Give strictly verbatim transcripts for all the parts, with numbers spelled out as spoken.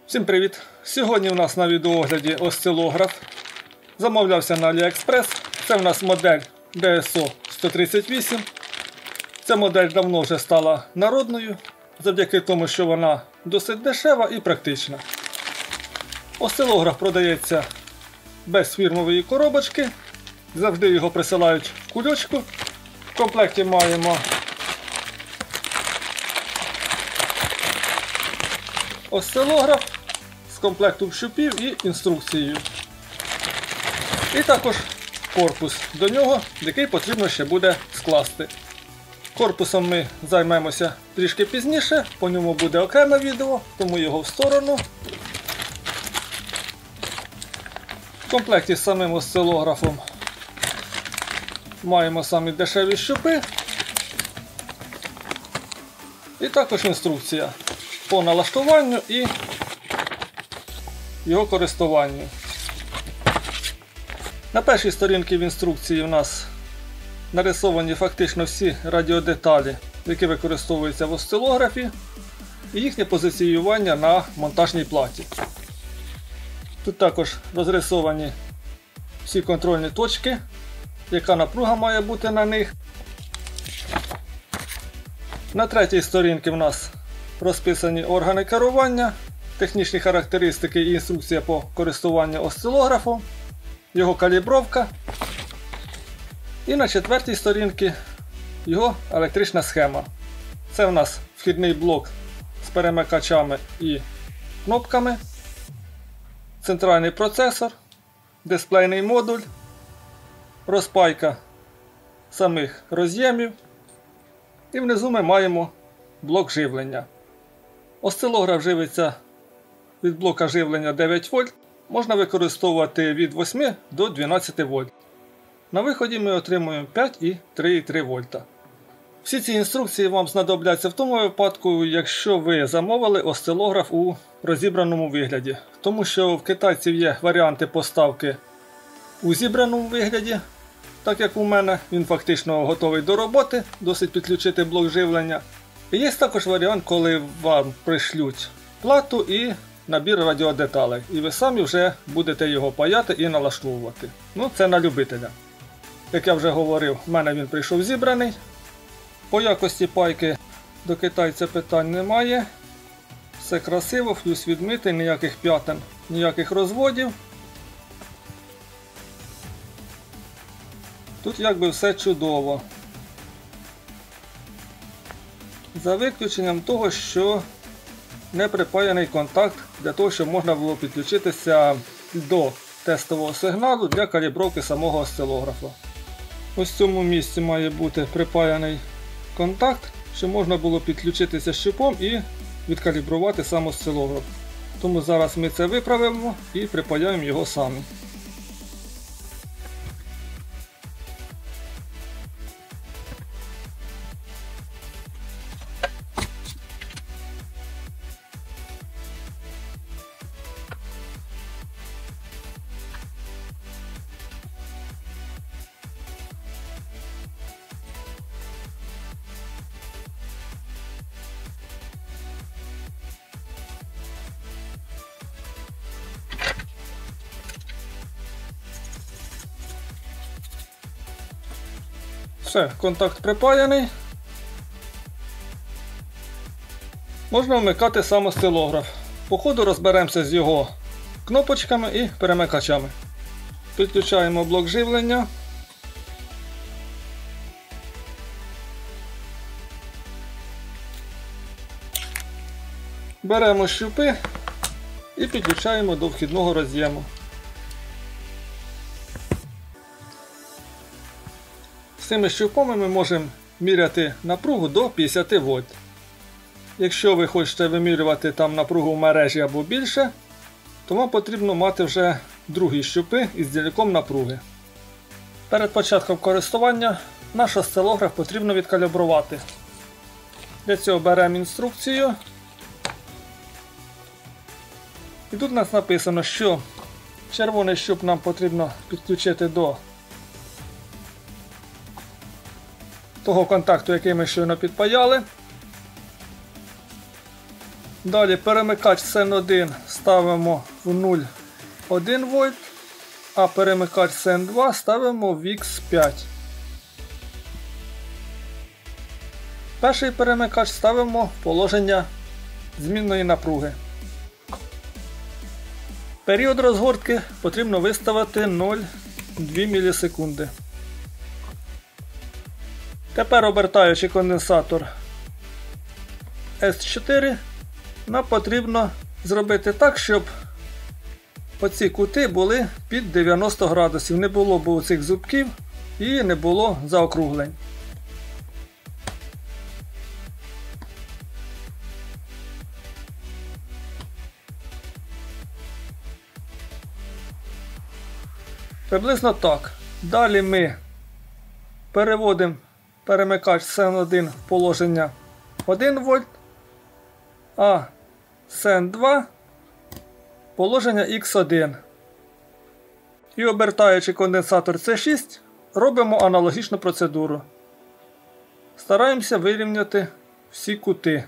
Всім привіт! Сьогодні у нас на відеоогляді осцилограф. Замовлявся на AliExpress. Це у нас модель ді ес о сто тридцять вісім. Ця модель давно вже стала народною, завдяки тому, що вона досить дешева і практична. Осцилограф продається без фірмової коробочки. Завжди його присилають в кульочку. В комплекті маємо осцилограф з комплектом щупів і інструкцією. І також корпус до нього, який потрібно ще буде скласти. Корпусом ми займемося трішки пізніше, по ньому буде окреме відео, тому його в сторону. В комплекті з самим осцилографом маємо самі дешеві щупи. І також інструкція по налаштуванню і його користуванню. На першій сторінці в інструкції у нас нарисовані фактично всі радіодеталі, які використовуються в осцилографі, і їхнє позиціювання на монтажній платі. Тут також розрисовані всі контрольні точки, яка напруга має бути на них. На третій сторінці в нас розписані органи керування, технічні характеристики і інструкція по користуванню осцилографом, його калібровка. І на четвертій сторінці його електрична схема. Це в нас вхідний блок з перемикачами і кнопками, центральний процесор, дисплейний модуль, розпайка самих роз'ємів. І внизу ми маємо блок живлення. Осцилограф живиться від блока живлення дев'ять вольт, можна використовувати від восьми до дванадцяти вольт. На виході ми отримуємо п'ять і три і три вольта. Всі ці інструкції вам знадобляться в тому випадку, якщо ви замовили осцилограф у розібраному вигляді. Тому що в китайців є варіанти поставки у зібраному вигляді, так як у мене він фактично готовий до роботи, досить підключити блок живлення. І є також варіант, коли вам пришлють плату і набір радіодеталей, і ви самі вже будете його паяти і налаштовувати. Ну, це на любителя. Як я вже говорив, в мене він прийшов зібраний. По якості пайки до китайця питань немає. Все красиво, флюс відмитий, ніяких п'ятен, ніяких розводів. Тут якби все чудово. За виключенням того, що не припаяний контакт для того, щоб можна було підключитися до тестового сигналу для калібровки самого осцилографа. Ось в цьому місці має бути припаяний контакт, щоб можна було підключитися щупом і відкалібрувати сам осцилограф. Тому зараз ми це виправимо і припаяємо його самі. Все, контакт припаяний. Можна вмикати сам осцилограф. По ходу розберемося з його кнопочками і перемикачами. Підключаємо блок живлення. Беремо щупи і підключаємо до вхідного роз'єму. З цими щупами ми можемо міряти напругу до п'ятдесят вольт. Якщо ви хочете вимірювати там напругу в мережі або більше, то вам потрібно мати вже другі щупи із дільником напруги. Перед початком користування наш осцилограф потрібно відкалібрувати. Для цього беремо інструкцію. І тут у нас написано, що червоний щуп нам потрібно підключити до того контакту, який ми щойно підпаяли. Далі перемикач сен один ставимо в нуль цілих один вольт, а перемикач сен два ставимо в ікс п'ять. Перший перемикач ставимо в положення змінної напруги. Період розгортки потрібно виставити нуль цілих дві мілісекунди. Тепер, обертаючи конденсатор ес чотири, нам потрібно зробити так, щоб оці кути були під дев'яносто градусів. Не було б цих зубків і не було заокруглень. Приблизно так. Далі ми переводимо перемикач сен один в положення один вольт, а сен два в положення ікс один. І, обертаючи конденсатор це шість, робимо аналогічну процедуру. Стараємося вирівняти всі кути.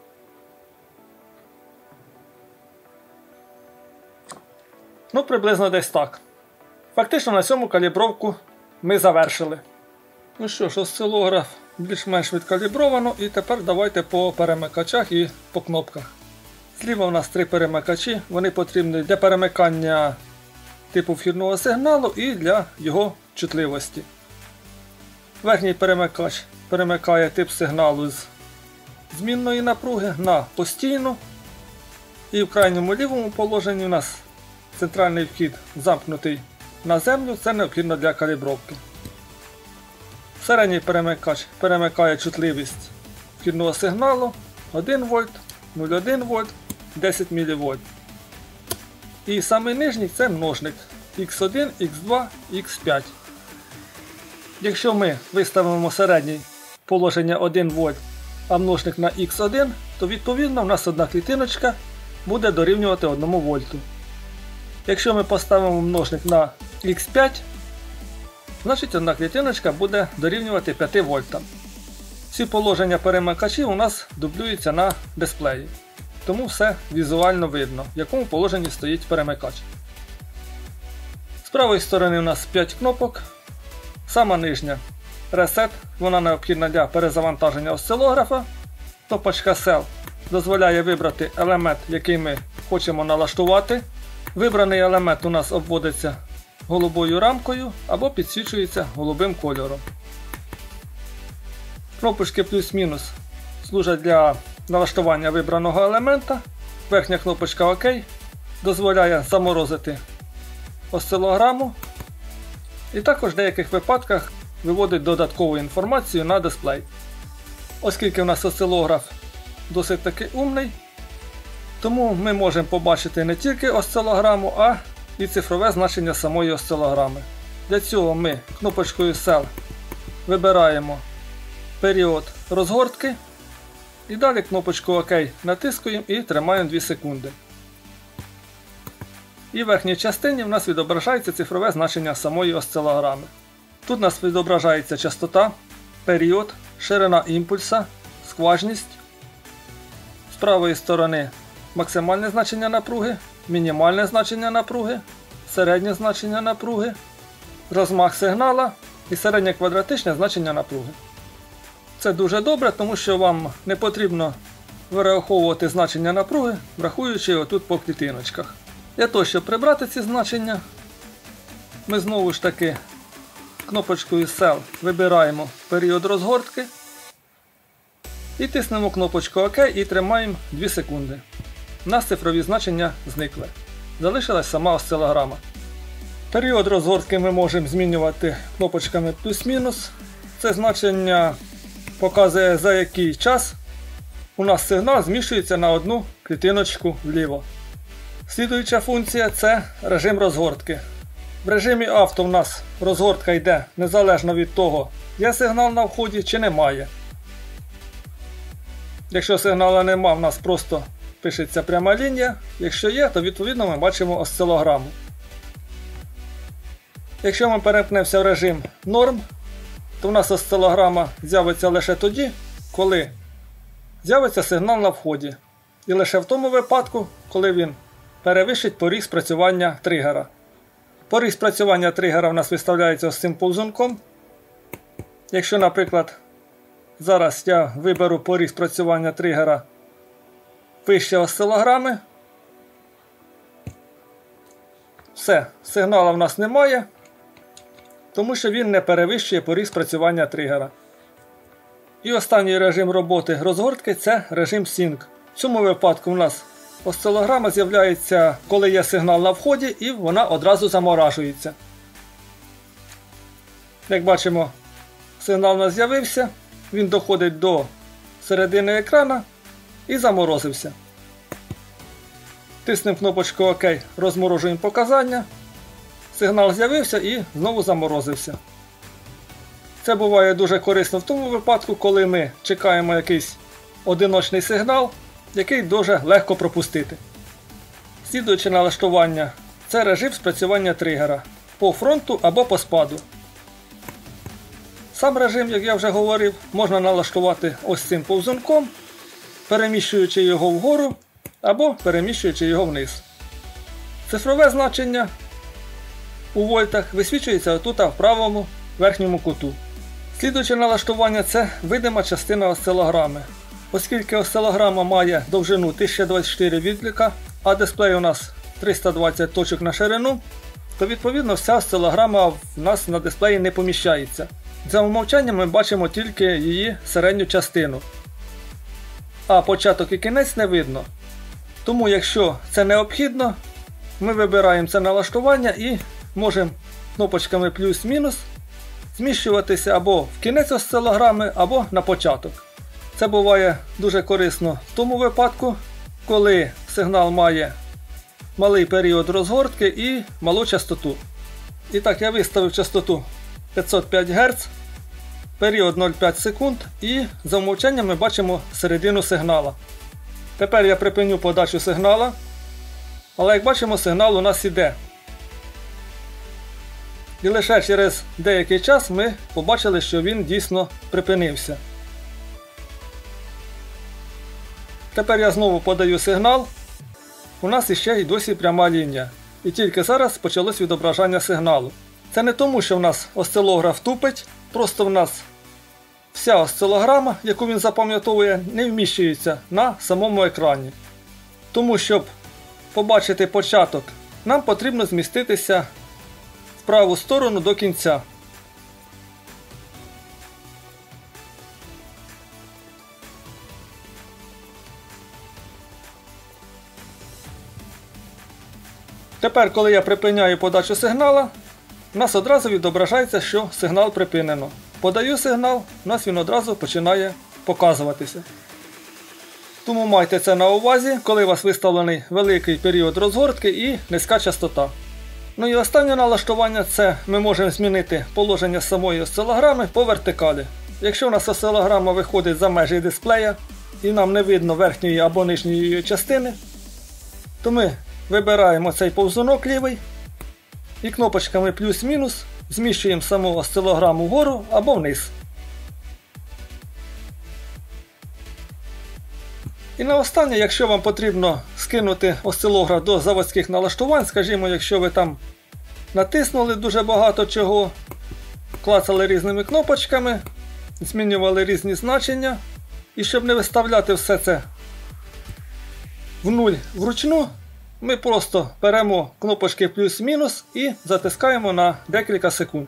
Ну, приблизно десь так. Фактично на цьому калібровку ми завершили. Ну що ж, осцилограф більш-менш відкалібровано, і тепер давайте по перемикачах і по кнопках. Зліва у нас три перемикачі, вони потрібні для перемикання типу вхідного сигналу і для його чутливості. Верхній перемикач перемикає тип сигналу з змінної напруги на постійну. І в крайньому лівому положенні у нас центральний вхід замкнутий на землю, це необхідно для калібровки. Середній перемикач перемикає чутливість вхідного сигналу один вольт, нуль цілих один вольт, десять мілівольт. І самий нижній це множник ікс один, ікс два, ікс п'ять. Якщо ми виставимо середній положення один вольт, а множник на ікс один, то відповідно в нас одна клітиночка буде дорівнювати одному вольту. Якщо ми поставимо множник на ікс п'ять, значить одна клітиночка буде дорівнювати п'яти вольтам. Всі положення перемикачів у нас дублюються на дисплеї. Тому все візуально видно, в якому положенні стоїть перемикач. З правої сторони у нас п'ять кнопок. Сама нижня Reset, вона необхідна для перезавантаження осцилографа. Кнопочка Cell дозволяє вибрати елемент, який ми хочемо налаштувати. Вибраний елемент у нас обводиться голубою рамкою або підсвічується голубим кольором. Кнопочки плюс-мінус служать для налаштування вибраного елемента. Верхня кнопочка ОК дозволяє заморозити осцилограму і також в деяких випадках виводить додаткову інформацію на дисплей. Оскільки в нас осцилограф досить таки умний, тому ми можемо побачити не тільки осцилограму, а і цифрове значення самої осцилограми. Для цього ми кнопочкою Cell вибираємо період розгортки і далі кнопочку ОК натискуємо і тримаємо дві секунди. І в верхній частині в нас відображається цифрове значення самої осцилограми. Тут у нас відображається частота, період, ширина імпульса, скважність. З правої сторони максимальне значення напруги, мінімальне значення напруги, середнє значення напруги, розмах сигнала і середнє квадратичне значення напруги. Це дуже добре, тому що вам не потрібно вираховувати значення напруги, врахуючи отут по клітиночках. Для того, щоб прибрати ці значення, ми знову ж таки кнопочкою Cell вибираємо період розгортки і тиснемо кнопочку ОК і тримаємо дві секунди. У нас цифрові значення зникли. Залишилась сама осцилограма. Період розгортки ми можемо змінювати кнопочками плюс-мінус. Це значення показує, за який час у нас сигнал зміщується на одну клітиночку вліво. Слідуюча функція – це режим розгортки. В режимі авто в нас розгортка йде незалежно від того, є сигнал на вході чи немає. Якщо сигналу немає, в нас просто пишеться пряма лінія. Якщо є, то відповідно ми бачимо осцилограму. Якщо ми перемкнемося в режим норм, то в нас осцилограма з'явиться лише тоді, коли з'явиться сигнал на вході. і лише в тому випадку, коли він перевищить поріг спрацювання тригера. Поріг спрацювання тригера в нас виставляється ось цим повзунком. Якщо, наприклад, зараз я виберу поріг спрацювання тригера вище осцилограми, все, сигнала в нас немає, тому що він не перевищує поріг спрацювання тригера. І останній режим роботи розгортки – це режим Sync. В цьому випадку у нас осцилограма з'являється, коли є сигнал на вході, і вона одразу заморажується. Як бачимо, сигнал у нас з'явився, він доходить до середини екрана і заморозився. Тиснемо кнопочку ОК, розморожуємо показання. Сигнал з'явився і знову заморозився. Це буває дуже корисно в тому випадку, коли ми чекаємо якийсь одиночний сигнал, який дуже легко пропустити. Слідуюче налаштування – це режим спрацювання тригера по фронту або по спаду. Сам режим, як я вже говорив, можна налаштувати ось цим повзунком, переміщуючи його вгору або переміщуючи його вниз. Цифрове значення у вольтах висвічується отут в правому верхньому куту. Слідуюче налаштування – це видима частина осцилограми. Оскільки осцилограма має довжину тисяча двадцять чотири відліка, а дисплей у нас триста двадцять точок на ширину, то відповідно вся осцилограма в нас на дисплеї не поміщається. За умовчанням ми бачимо тільки її середню частину, а початок і кінець не видно. Тому якщо це необхідно, ми вибираємо це налаштування і можемо кнопочками плюс-мінус зміщуватися або в кінець осцилограми, або на початок. Це буває дуже корисно в тому випадку, коли сигнал має малий період розгортки і малу частоту. І так, я виставив частоту п'ятсот п'ять герц, період нуль цілих п'ять секунд і за умовчанням ми бачимо середину сигнала. Тепер я припиню подачу сигнала, але як бачимо, сигнал у нас іде. І лише через деякий час ми побачили, що він дійсно припинився. Тепер я знову подаю сигнал. У нас іще й досі пряма лінія. І тільки зараз почалось відображання сигналу. Це не тому, що в нас осцилограф тупить, просто в нас вся осцилограма, яку він запам'ятовує, не вміщується на самому екрані. Тому, щоб побачити початок, нам потрібно зміститися в праву сторону до кінця. Тепер, коли я припиняю подачу сигнала, у нас одразу відображається, що сигнал припинено. Подаю сигнал, у нас він одразу починає показуватися. Тому майте це на увазі, коли у вас виставлений великий період розгортки і низька частота. Ну і останнє налаштування – це ми можемо змінити положення самої осцилограми по вертикалі. Якщо у нас осцилограма виходить за межі дисплея і нам не видно верхньої або нижньої її частини, то ми вибираємо цей повзунок лівий і кнопочками плюс-мінус зміщуємо саму осцилограму вгору або вниз. І наостаннє, якщо вам потрібно скинути осцилограф до заводських налаштувань, скажімо, якщо ви там натиснули дуже багато чого, клацали різними кнопочками, змінювали різні значення, і щоб не виставляти все це в нуль вручну, ми просто беремо кнопочки плюс-мінус і затискаємо на декілька секунд.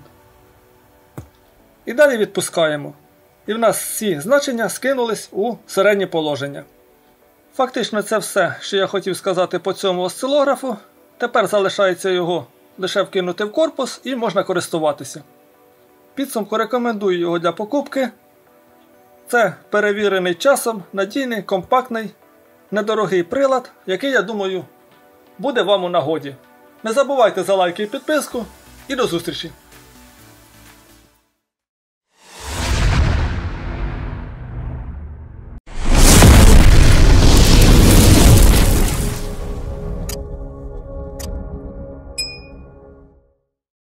І далі відпускаємо. І в нас всі значення скинулись у середнє положення. Фактично це все, що я хотів сказати по цьому осцилографу. Тепер залишається його лише вкинути в корпус і можна користуватися. Підсумку рекомендую його для покупки. Це перевірений часом, надійний, компактний, недорогий прилад, який, я думаю, буде вам у нагоді. Не забувайте за лайки і підписку, і до зустрічі!